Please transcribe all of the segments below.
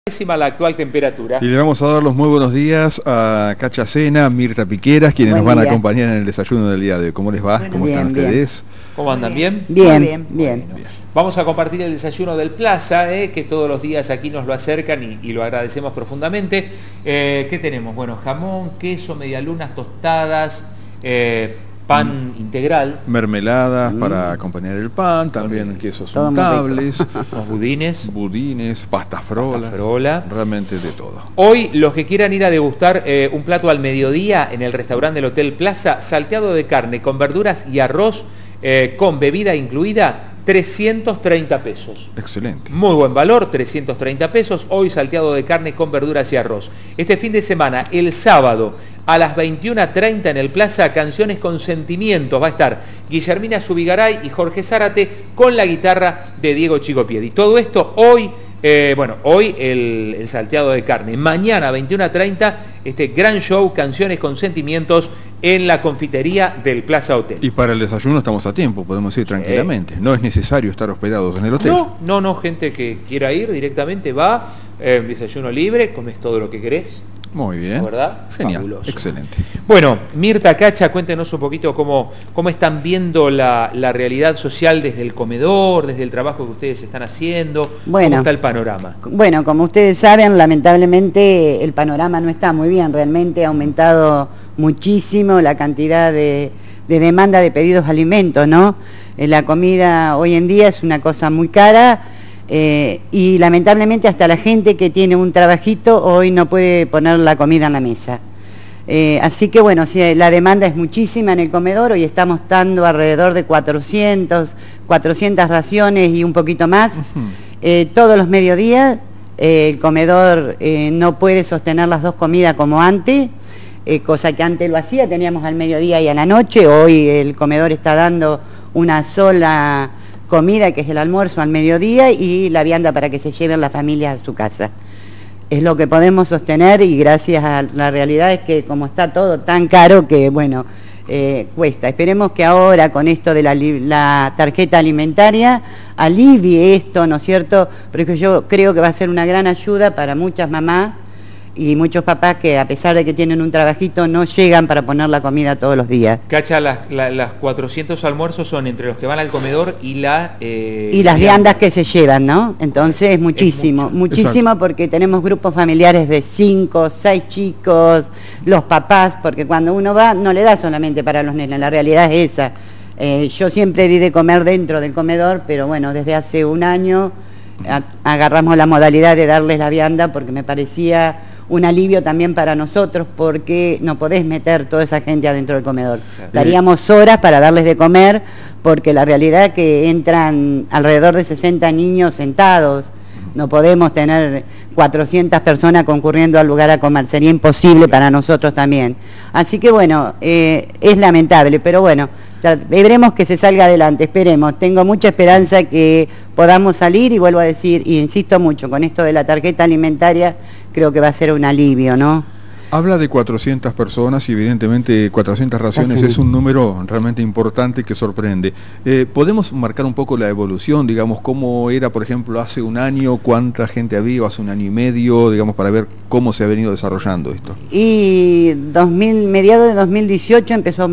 La actual temperatura. Y le vamos a dar los muy buenos días a Cacha Sena, Mirta Piqueras, quienes nos van a acompañar en el desayuno del día de hoy. ¿Cómo les va? Bueno, ¿Cómo están ustedes? ¿Cómo andan? ¿Bien? Bien. Bueno, vamos a compartir el desayuno del Plaza, que todos los días aquí nos lo acercan y lo agradecemos profundamente. ¿Qué tenemos? Bueno, jamón, queso, medialunas, tostadas, pan integral. Mermeladas para acompañar el pan, también quesos untables, budines, pasta frola, realmente de todo. Hoy, los que quieran ir a degustar un plato al mediodía en el restaurante del Hotel Plaza, salteado de carne con verduras y arroz con bebida incluida, 330 pesos. Excelente. Muy buen valor, 330 pesos. Hoy salteado de carne con verduras y arroz. Este fin de semana, el sábado, a las 21:30 en el Plaza, Canciones con Sentimientos. Va a estar Guillermina Zubigaray y Jorge Zárate con la guitarra de Diego Chicopiedi. Todo esto hoy, hoy el salteado de carne. Mañana, 21:30, este gran show, Canciones con Sentimientos, en la confitería del Plaza Hotel. Y para el desayuno estamos a tiempo, podemos ir tranquilamente. No es necesario estar hospedados en el hotel. No, gente que quiera ir directamente va, desayuno libre, comes todo lo que querés. Muy bien. ¿Verdad? Genial. Fabuloso. Excelente. Bueno, Mirta, Cacha, cuéntenos un poquito cómo están viendo la realidad social desde el comedor, desde el trabajo que ustedes están haciendo. Bueno, ¿cómo está el panorama? Bueno, como ustedes saben, lamentablemente el panorama no está muy bien. Realmente ha aumentado muchísimo la cantidad de demanda de pedidos de alimentos, ¿no? La comida hoy en día es una cosa muy cara. Y lamentablemente hasta la gente que tiene un trabajito hoy no puede poner la comida en la mesa. Así que bueno, sí, la demanda es muchísima en el comedor. Hoy estamos dando alrededor de 400 raciones y un poquito más. Todos los mediodías el comedor no puede sostener las dos comidas como antes, cosa que antes lo hacía, teníamos al mediodía y a la noche. Hoy el comedor está dando una sola comida, que es el almuerzo al mediodía, y la vianda para que se lleven las familias a su casa. Es lo que podemos sostener, y gracias a la realidad es que como está todo tan caro que, bueno, cuesta. Esperemos que ahora con esto de la tarjeta alimentaria alivie esto, ¿no es cierto? Porque yo creo que va a ser una gran ayuda para muchas mamás y muchos papás que, a pesar de que tienen un trabajito, no llegan para poner la comida todos los días. Cacha, las 400 almuerzos son entre los que van al comedor y las viandas que se llevan, ¿no? Entonces es muchísimo, muchísimo, porque tenemos grupos familiares de 5, 6 chicos, los papás, porque cuando uno va no le da solamente para los nenes, la realidad es esa. Yo siempre di de comer dentro del comedor, pero bueno, desde hace un año agarramos la modalidad de darles la vianda, porque me parecía un alivio también para nosotros, porque no podés meter toda esa gente adentro del comedor. Daríamos horas para darles de comer, porque la realidad es que entran alrededor de 60 niños sentados. No podemos tener 400 personas concurriendo al lugar a comer, sería imposible para nosotros también. Así que bueno, es lamentable, pero bueno, veremos que se salga adelante, esperemos. Tengo mucha esperanza que podamos salir, y vuelvo a decir, y insisto mucho, con esto de la tarjeta alimentaria, creo que va a ser un alivio, ¿no? Habla de 400 personas y evidentemente 400 raciones es un número realmente importante que sorprende. ¿Podemos marcar un poco la evolución, digamos, cómo era, por ejemplo, hace un año, cuánta gente había, hace un año y medio, digamos, para ver cómo se ha venido desarrollando esto? Y mediados de 2018 empezó a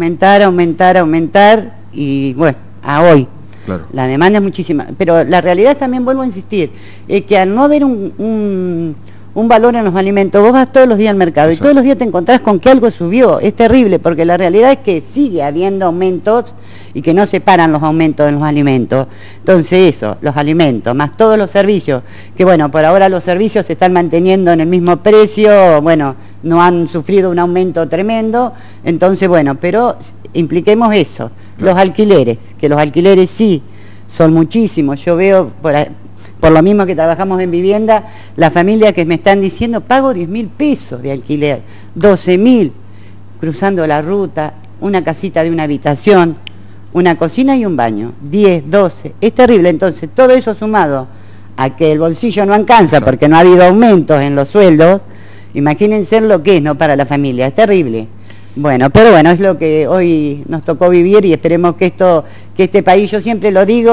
aumentar, y bueno, a hoy. Claro. La demanda es muchísima, pero la realidad también, vuelvo a insistir, que al no haber un valor en los alimentos, vos vas todos los días al mercado. Exacto. Y todos los días te encontrás con que algo subió. Es terrible, porque la realidad es que sigue habiendo aumentos y que no se paran los aumentos en los alimentos. Entonces eso, los alimentos, más todos los servicios, que bueno, por ahora los servicios se están manteniendo en el mismo precio, bueno, no han sufrido un aumento tremendo. Entonces bueno, pero impliquemos eso, claro. Los alquileres, que los alquileres sí son muchísimos. Yo veo por lo mismo que trabajamos en vivienda, la familia que me están diciendo, pago 10.000 pesos de alquiler, 12.000, cruzando la ruta, una casita de una habitación, una cocina y un baño, 10, 12, es terrible. Entonces, todo eso sumado a que el bolsillo no alcanza, porque no ha habido aumentos en los sueldos, imagínense lo que es, ¿no?, para la familia, es terrible. Bueno, pero bueno, es lo que hoy nos tocó vivir, y esperemos que este país, yo siempre lo digo,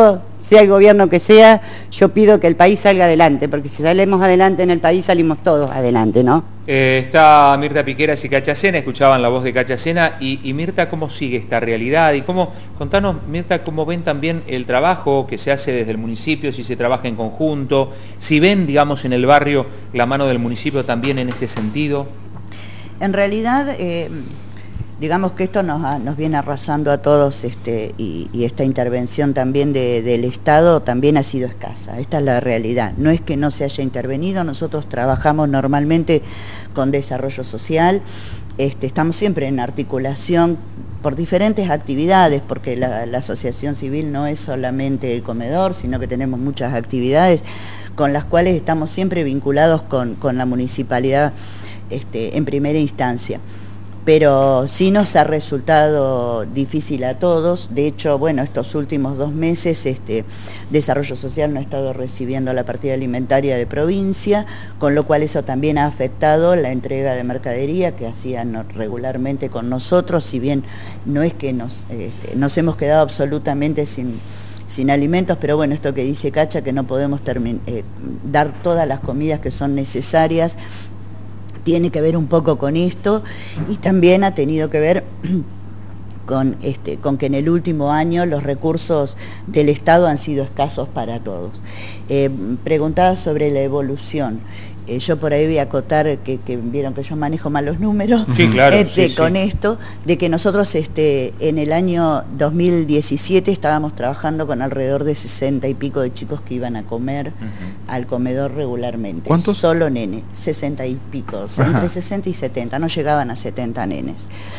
sea el gobierno que sea, yo pido que el país salga adelante, porque si salimos adelante en el país, salimos todos adelante, ¿no? Está Mirta Piqueras y Cacha Sena, escuchaban la voz de Cacha Sena, y Mirta, ¿cómo sigue esta realidad? Y contanos, Mirta, cómo ven también el trabajo que se hace desde el municipio, si se trabaja en conjunto, si ven, digamos, en el barrio la mano del municipio también en este sentido. En realidad, digamos que esto nos viene arrasando a todos, y esta intervención también del Estado también ha sido escasa. Esta es la realidad. No es que no se haya intervenido, nosotros trabajamos normalmente con desarrollo social, estamos siempre en articulación por diferentes actividades, porque la asociación civil no es solamente el comedor, sino que tenemos muchas actividades con las cuales estamos siempre vinculados con la municipalidad en primera instancia. Pero sí nos ha resultado difícil a todos. De hecho, bueno, estos últimos 2 meses Desarrollo Social no ha estado recibiendo la partida alimentaria de provincia, con lo cual eso también ha afectado la entrega de mercadería que hacían regularmente con nosotros, si bien no es que nos hemos quedado absolutamente sin alimentos, pero bueno, esto que dice Cacha, que no podemos dar todas las comidas que son necesarias, tiene que ver un poco con esto, y también ha tenido que ver con que en el último año los recursos del Estado han sido escasos para todos. Preguntaba sobre la evolución. Yo por ahí voy a acotar que vieron que yo manejo mal los números, sí, claro, con esto, de que nosotros en el año 2017 estábamos trabajando con alrededor de 60 y pico de chicos que iban a comer al comedor regularmente. ¿Cuántos? Solo nenes, 60 y pico, entre 60 y 70, no llegaban a 70 nenes.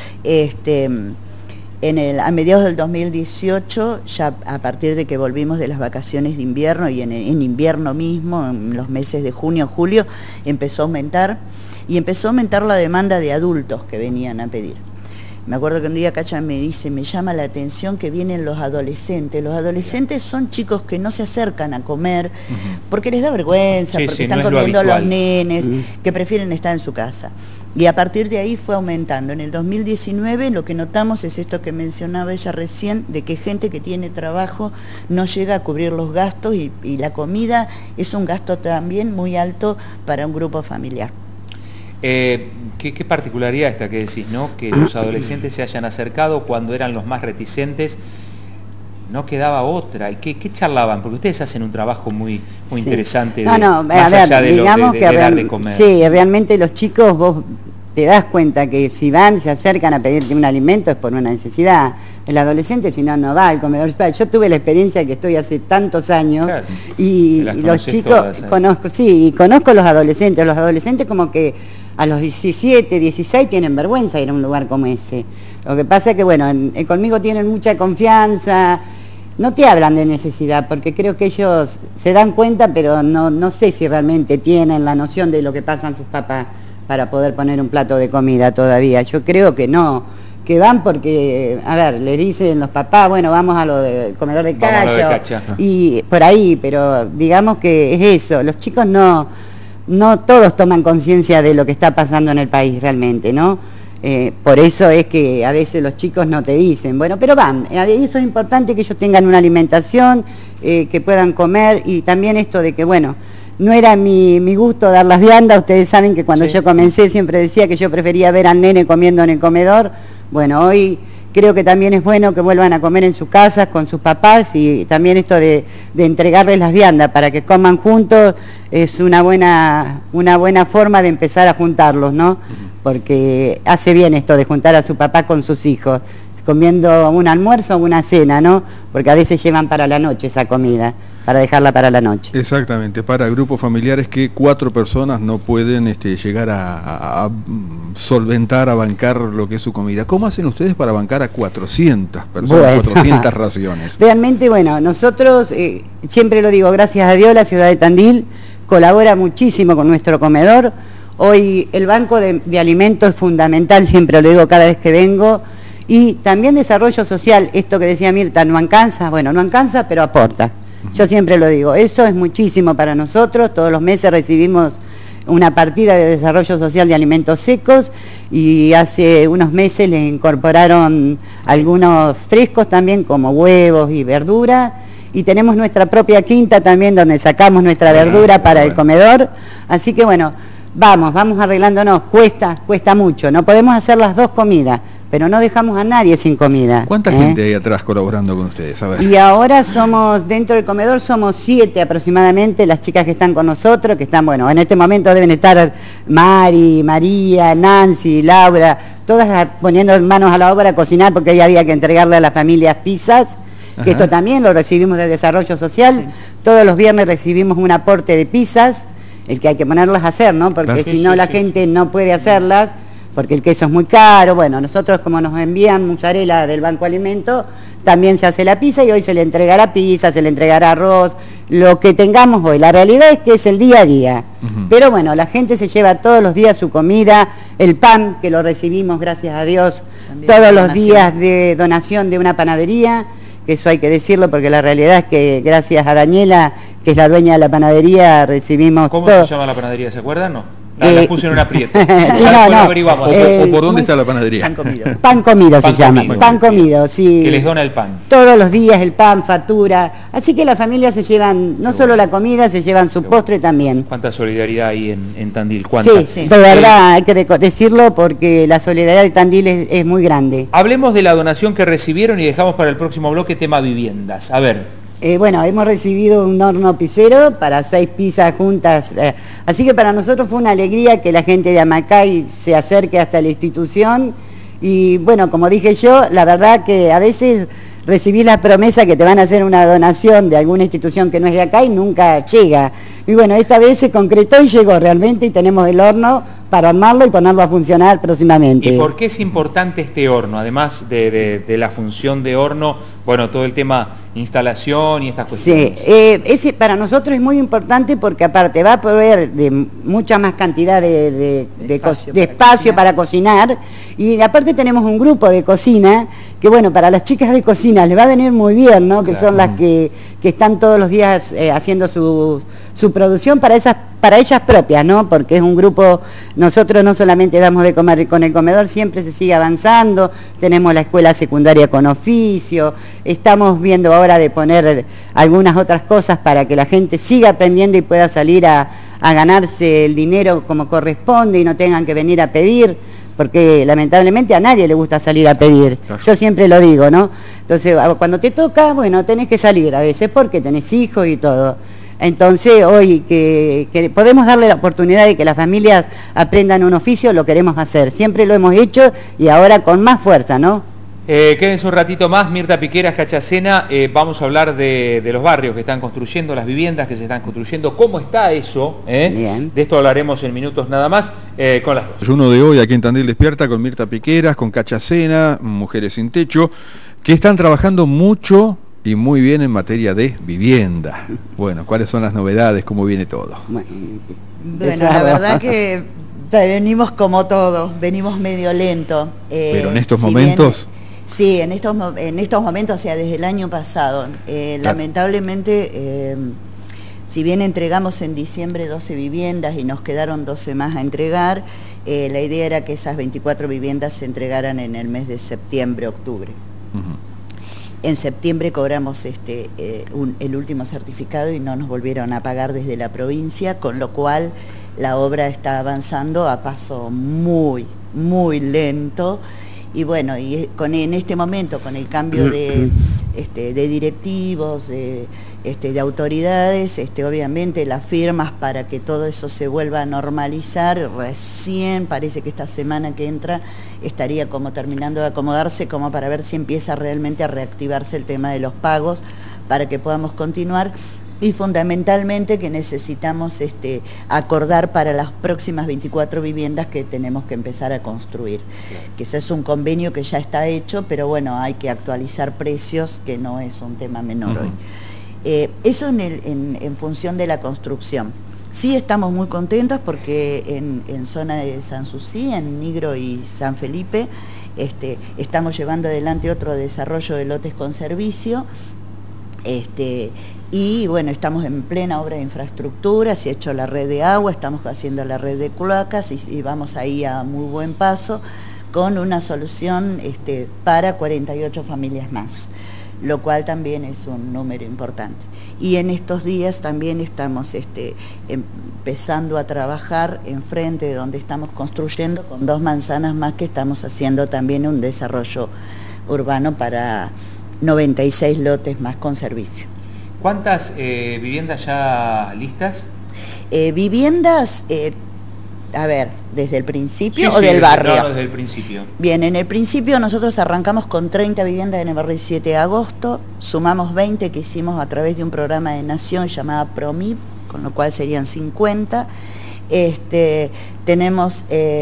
A mediados del 2018, ya a partir de que volvimos de las vacaciones de invierno y en invierno mismo, en los meses de junio, julio, empezó a aumentar la demanda de adultos que venían a pedir. Me acuerdo que un día Cacha me dice, me llama la atención que vienen los adolescentes. Los adolescentes son chicos que no se acercan a comer porque les da vergüenza, porque están comiendo los nenes, que prefieren estar en su casa. Y a partir de ahí fue aumentando. En el 2019 lo que notamos es esto que mencionaba ella recién, de que gente que tiene trabajo no llega a cubrir los gastos y la comida es un gasto también muy alto para un grupo familiar. ¿Qué particularidad esta que decís, ¿no? Que los adolescentes se hayan acercado cuando eran los más reticentes, no quedaba otra. ¿Y qué charlaban? Porque ustedes hacen un trabajo muy interesante más allá de dar de comer. Sí, realmente los chicos, vos te das cuenta que si se acercan a pedirte un alimento es por una necesidad. El adolescente, si no va al comedor. Yo tuve la experiencia de que estoy hace tantos años, claro, y los chicos, todas, conozco los adolescentes. Los adolescentes como que a los 17, 16 tienen vergüenza de ir a un lugar como ese. Lo que pasa es que, bueno, conmigo tienen mucha confianza, no te hablan de necesidad, porque creo que ellos se dan cuenta, pero no sé si realmente tienen la noción de lo que pasan sus papás para poder poner un plato de comida todavía. Yo creo que no, que van porque, a ver, le dicen los papás, bueno, vamos a lo del comedor de Cacha, y por ahí, pero digamos que es eso, los chicos no todos toman conciencia de lo que está pasando en el país realmente, ¿no? Por eso es que a veces los chicos no te dicen, bueno, pero van, eso es importante que ellos tengan una alimentación, que puedan comer, y también esto de que, bueno, no era mi gusto dar las viandas. Ustedes saben que cuando yo comencé siempre decía que yo prefería ver al nene comiendo en el comedor. Bueno, hoy creo que también es bueno que vuelvan a comer en sus casas con sus papás, y también esto de entregarles las viandas para que coman juntos es una buena forma de empezar a juntarlos, ¿no? Porque hace bien esto de juntar a su papá con sus hijos, comiendo un almuerzo o una cena, ¿no? Porque a veces llevan para la noche esa comida, para dejarla para la noche. Exactamente, para grupos familiares que 4 personas no pueden llegar a solventar, a bancar lo que es su comida. ¿Cómo hacen ustedes para bancar a 400 personas, bueno, 400 raciones? Realmente, bueno, nosotros, siempre lo digo, gracias a Dios, la ciudad de Tandil colabora muchísimo con nuestro comedor. Hoy el banco de alimentos es fundamental, siempre lo digo cada vez que vengo. Y también desarrollo social, esto que decía Mirta, no alcanza, bueno, no alcanza, pero aporta. Yo siempre lo digo, eso es muchísimo para nosotros. Todos los meses recibimos una partida de desarrollo social de alimentos secos, y hace unos meses le incorporaron algunos frescos también, como huevos y verduras, y tenemos nuestra propia quinta también donde sacamos nuestra verdura para el comedor. Así que bueno, vamos arreglándonos, cuesta mucho, no podemos hacer las dos comidas, pero no dejamos a nadie sin comida. ¿Cuánta gente hay atrás colaborando con ustedes? A ver. Y ahora somos, dentro del comedor somos 7 aproximadamente, las chicas que están con nosotros, que están, bueno, en este momento deben estar Mari, María, Nancy, Laura, todas poniendo manos a la obra a cocinar porque hoy había que entregarle a las familias pizzas, que esto también lo recibimos de Desarrollo Social, todos los viernes recibimos un aporte de pizzas, el que hay que ponerlas a hacer, ¿no? Porque si no la gente no puede hacerlas, porque el queso es muy caro. Bueno, nosotros como nos envían mozzarella del Banco Alimento, también se hace la pizza y hoy se le entregará pizza, se le entregará arroz, lo que tengamos hoy. La realidad es que es el día a día. Pero bueno, la gente se lleva todos los días su comida, el pan, que lo recibimos, gracias a Dios, también todos los días de donación de una panadería, que eso hay que decirlo porque la realidad es que gracias a Daniela, que es la dueña de la panadería, recibimos ¿Cómo todo. se llama la panadería? ¿Se acuerdan? No. La puse en un aprieto. Sí, no. Averiguamos. ¿O por dónde está la panadería? Pan comido. Pan comido se llama, pan comido, sí. Que les dona el pan. Todos los días el pan, factura. Así que las familias se llevan, no solo la comida, se llevan su postre también. ¿Cuánta solidaridad hay en Tandil? ¿Cuánta? Sí, de verdad, hay que decirlo porque la solidaridad de Tandil es muy grande. Hablemos de la donación que recibieron y dejamos para el próximo bloque tema viviendas. A ver. Bueno, hemos recibido un horno pizzero para 6 pizzas juntas, así que para nosotros fue una alegría que la gente de Amacay se acerque hasta la institución y bueno, como dije yo, la verdad que a veces recibís la promesa que te van a hacer una donación de alguna institución que no es de acá y nunca llega. Y bueno, esta vez se concretó y llegó realmente y tenemos el horno para armarlo y ponerlo a funcionar próximamente. ¿Y por qué es importante este horno? Además de la función de horno, bueno, todo el tema instalación y estas cuestiones. Sí, para nosotros es muy importante porque aparte va a proveer de mucha más cantidad de espacio para cocinar y aparte tenemos un grupo de cocina que bueno, para las chicas de cocina les va a venir muy bien, ¿no? Que son las que están todos los días haciendo su producción para ellas propias, ¿no? Porque es un grupo, nosotros no solamente damos de comer con el comedor, siempre se sigue avanzando, tenemos la escuela secundaria con oficio, estamos viendo ahora de poner algunas otras cosas para que la gente siga aprendiendo y pueda salir a ganarse el dinero como corresponde y no tengan que venir a pedir, porque lamentablemente a nadie le gusta salir a pedir, yo siempre lo digo, ¿no? Entonces, cuando te toca, bueno, tenés que salir a veces porque tenés hijos y todo. Entonces, hoy que podemos darle la oportunidad de que las familias aprendan un oficio, lo queremos hacer. Siempre lo hemos hecho y ahora con más fuerza, ¿no? Quédense un ratito más, Mirta Piqueras, Cachacena, vamos a hablar de los barrios que están construyendo, las viviendas que se están construyendo, cómo está eso, Bien. De esto hablaremos en minutos nada más, con las dos. Uno de hoy aquí en Tandil Despierta con Mirta Piqueras, con Cachacena, Mujeres Sin Techo, que están trabajando mucho y muy bien en materia de vivienda. Bueno, ¿cuáles son las novedades? ¿Cómo viene todo? Bueno, la verdad que venimos como todo, venimos medio lento. Pero en estos momentos... Sí, en estos momentos, o sea, desde el año pasado, lamentablemente, si bien entregamos en diciembre 12 viviendas y nos quedaron 12 más a entregar, la idea era que esas 24 viviendas se entregaran en el mes de septiembre, octubre. En septiembre cobramos el último certificado y no nos volvieron a pagar desde la provincia, con lo cual la obra está avanzando a paso muy, muy lento. Y bueno, en este momento, con el cambio de directivos, de autoridades, obviamente las firmas para que todo eso se vuelva a normalizar, recién parece que esta semana que entra estaría como terminando de acomodarse, como para ver si empieza realmente a reactivarse el tema de los pagos, para que podamos continuar. Y fundamentalmente que necesitamos acordar para las próximas 24 viviendas que tenemos que empezar a construir. Que eso es un convenio que ya está hecho, pero bueno, hay que actualizar precios, que no es un tema menor hoy. Eso en función de la construcción. Sí estamos muy contentos porque en zona de Sanssouci, en Nigro y San Felipe, estamos llevando adelante otro desarrollo de lotes con servicio. Y bueno, estamos en plena obra de infraestructura, se ha hecho la red de agua, estamos haciendo la red de cloacas y vamos ahí a muy buen paso con una solución para 48 familias más. lo cual también es un número importante. Y en estos días también estamos empezando a trabajar enfrente de donde estamos construyendo con 2 manzanas más, que estamos haciendo también un desarrollo urbano para 96 lotes más con servicio. ¿Cuántas viviendas ya listas? Viviendas, a ver, ¿desde el principio Sí, o del barrio? No, desde el principio. Bien, en el principio nosotros arrancamos con 30 viviendas en el barrio 7 de agosto, sumamos 20 que hicimos a través de un programa de Nación llamado PROMIP, con lo cual serían 50. Tenemos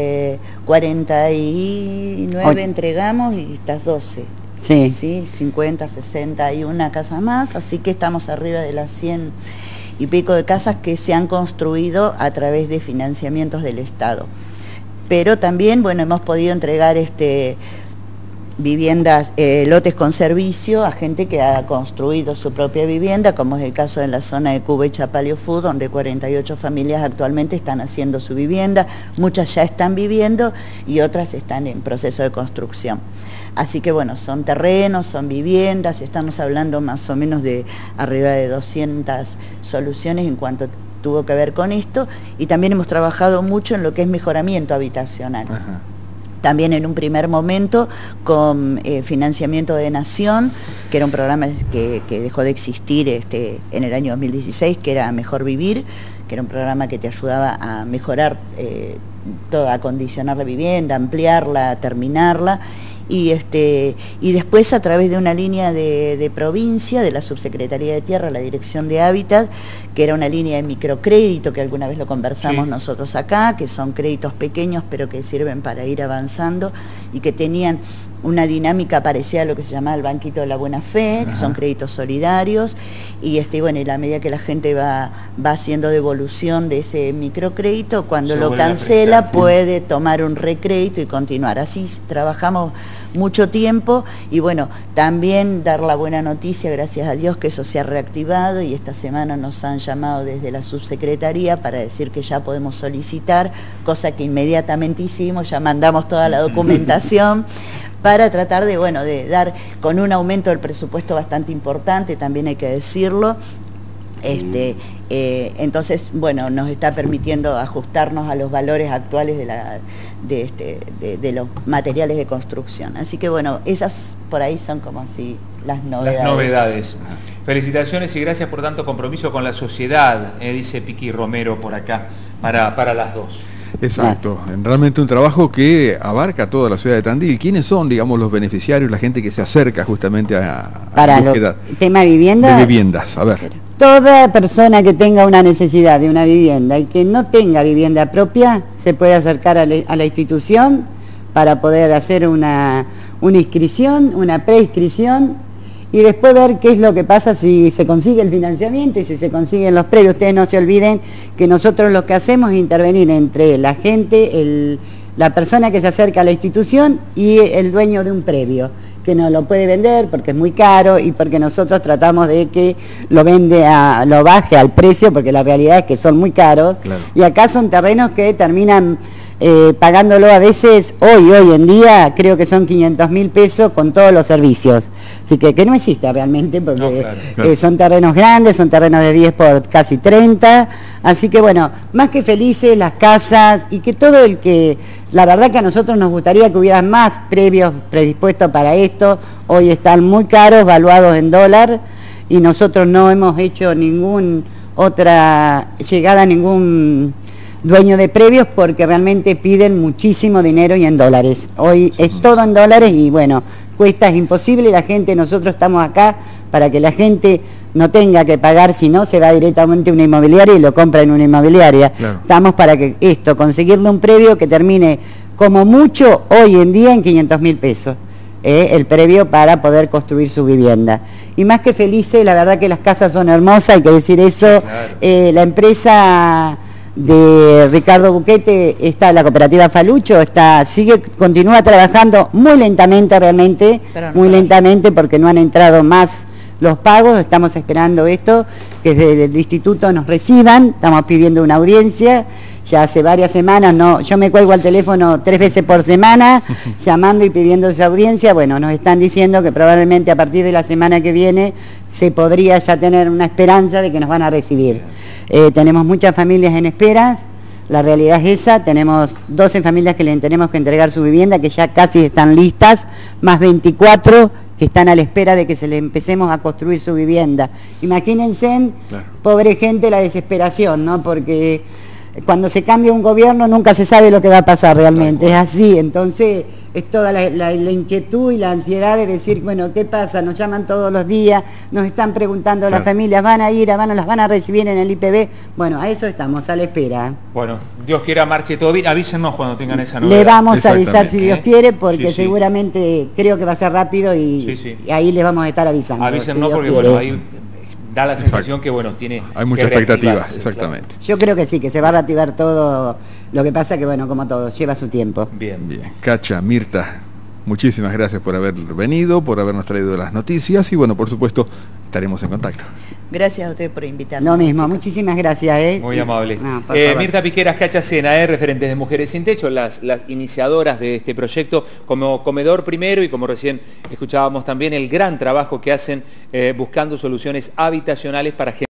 49 entregamos y estas 12. Sí. Sí, 50, 60 y una casa más, así que estamos arriba de las 100 y pico de casas que se han construido a través de financiamientos del Estado. Pero también, bueno, hemos podido entregar viviendas, lotes con servicio a gente que ha construido su propia vivienda, como es el caso de la zona de Cuba y Chapaleofú, donde 48 familias actualmente están haciendo su vivienda, muchas ya están viviendo y otras están en proceso de construcción. Así que bueno, son terrenos, son viviendas, estamos hablando más o menos de arriba de 200 soluciones en cuanto tuvo que ver con esto, y también hemos trabajado mucho en lo que es mejoramiento habitacional. Ajá. También en un primer momento con financiamiento de Nación, que era un programa que dejó de existir en el año 2016, que era Mejor Vivir, que era un programa que te ayudaba a mejorar, a acondicionar la vivienda, ampliarla, terminarla. Y después a través de una línea de provincia, de la Subsecretaría de Tierra, la Dirección de Hábitat, que era una línea de microcrédito, que alguna vez lo conversamos nosotros acá, que son créditos pequeños pero que sirven para ir avanzando y que tenían una dinámica parecida a lo que se llama el Banquito de la Buena Fe, que son créditos solidarios, y bueno, y la medida que la gente va haciendo devolución de ese microcrédito, cuando lo cancela puede tomar un recrédito y continuar. Así trabajamos mucho tiempo y bueno, también dar la buena noticia, gracias a Dios, que eso se ha reactivado y esta semana nos han llamado desde la subsecretaría para decir que ya podemos solicitar, cosa que inmediatamente hicimos, ya mandamos toda la documentación para tratar de dar con un aumento del presupuesto bastante importante, también hay que decirlo. Entonces, bueno, nos está permitiendo ajustarnos a los valores actuales de los materiales de construcción. Así que bueno, esas por ahí son como así las novedades. Las novedades. Felicitaciones y gracias por tanto compromiso con la sociedad, dice Piqui Romero por acá, para las dos. Exacto, realmente un trabajo que abarca toda la ciudad de Tandil. ¿Quiénes son, digamos, los beneficiarios, la gente que se acerca justamente a la búsqueda tema vivienda? De viviendas, a ver. Toda persona que tenga una necesidad de una vivienda y que no tenga vivienda propia, se puede acercar a la institución para poder hacer una inscripción, una preinscripción, y después ver qué es lo que pasa si se consigue el financiamiento y si se consiguen los predios. Ustedes no se olviden que nosotros lo que hacemos es intervenir entre la gente, la persona que se acerca a la institución y el dueño de un predio, que no lo puede vender porque es muy caro y porque nosotros tratamos de que lo baje al precio, porque la realidad es que son muy caros. Claro. Y acá son terrenos que terminan pagándolo a veces, hoy en día, creo que son 500.000 pesos con todos los servicios. Así que no existe realmente, porque son terrenos grandes, son terrenos de 10 por casi 30. Así que bueno, más que felices las casas y que todo el que... La verdad que a nosotros nos gustaría que hubiera más previos predispuestos para esto. Hoy están muy caros, valuados en dólar, y nosotros no hemos hecho otra llegada a ningún dueño de previos porque realmente piden muchísimo dinero y en dólares. Hoy es todo en dólares y bueno, cuesta, es imposible. Nosotros estamos acá para que la gente no tenga que pagar, si no se va directamente a una inmobiliaria y lo compra en una inmobiliaria. Claro. Estamos para que conseguirle un previo que termine como mucho hoy en día en 500.000 pesos. El previo para poder construir su vivienda. Y más que felices, la verdad que las casas son hermosas, hay que decir eso. Claro. La empresa de Ricardo Buquete, la cooperativa Falucho, continúa trabajando muy lentamente realmente, muy lentamente porque no han entrado más los pagos. Estamos esperando esto, que desde el instituto nos reciban, estamos pidiendo una audiencia ya hace varias semanas, no, yo me cuelgo al teléfono 3 veces por semana, llamando y pidiendo esa audiencia. Bueno, nos están diciendo que probablemente a partir de la semana que viene se podría ya tener una esperanza de que nos van a recibir. Tenemos muchas familias en esperas, la realidad es esa, tenemos 12 familias que le tenemos que entregar su vivienda, que ya casi están listas, más 24 que están a la espera de que se le empecemos a construir su vivienda. Imagínense, claro, pobre gente, la desesperación, ¿no? Porque cuando se cambia un gobierno nunca se sabe lo que va a pasar realmente, es así. Entonces es toda la inquietud y la ansiedad de decir, bueno, ¿qué pasa? Nos llaman todos los días, nos están preguntando, claro, las familias van a ir, las van a recibir en el IPB. Bueno, a eso estamos, a la espera. Bueno, Dios quiera marche todo bien, avísenos cuando tengan esa novedad. Le vamos a avisar si Dios quiere, porque seguramente creo que va a ser rápido y ahí les vamos a estar avisando. Avísenos, porque bueno, ahí da la sensación que bueno, tiene... Hay mucha expectativa, exactamente. Claro. Yo creo que sí, que se va a reactivar todo. Lo que pasa que, bueno, como todo, lleva su tiempo. Bien. Cacha, Mirta, muchísimas gracias por haber venido, por habernos traído las noticias y, bueno, por supuesto, estaremos en contacto. Gracias a usted por invitarnos. Lo mismo, muchísimas gracias. Muy amable. No, Mirta Piqueras, Cacha Sena, referentes de Mujeres Sin Techo, las iniciadoras de este proyecto, como comedor primero y como recién escuchábamos también el gran trabajo que hacen buscando soluciones habitacionales para gente.